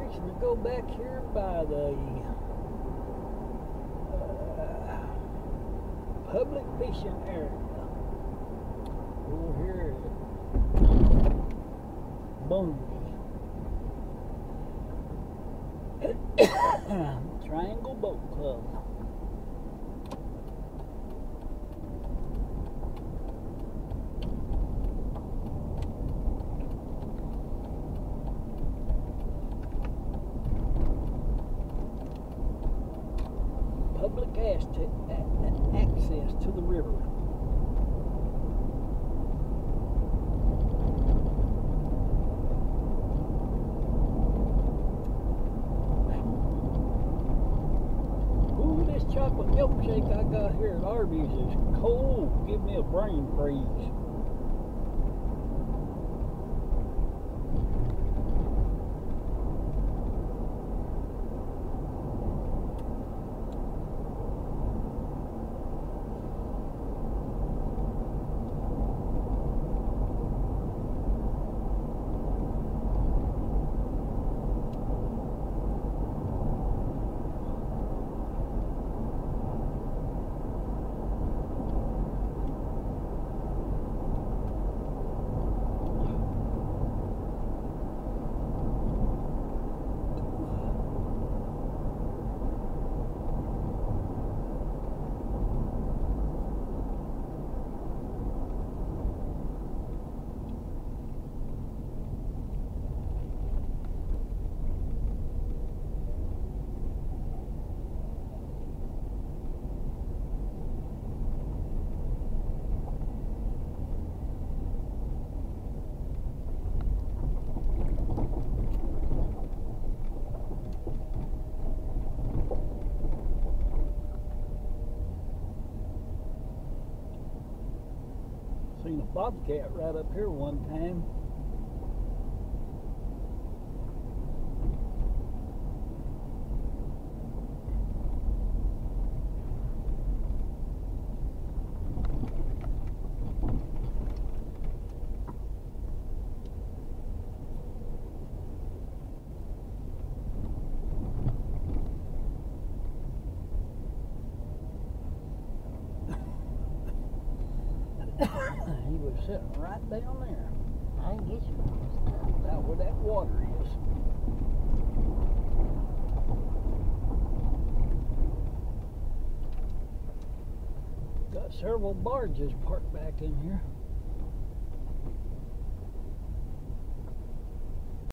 fixing to go back here by the public fishing area. Over here at Bungie Triangle Boat Club. Public access to the river. Ooh, this chocolate milkshake I got here at Arby's is cold. Give me a brain freeze. Seen a bobcat right up here one time. He was sitting right down there. I can get you one. Out where that water is. Got several barges parked back in here.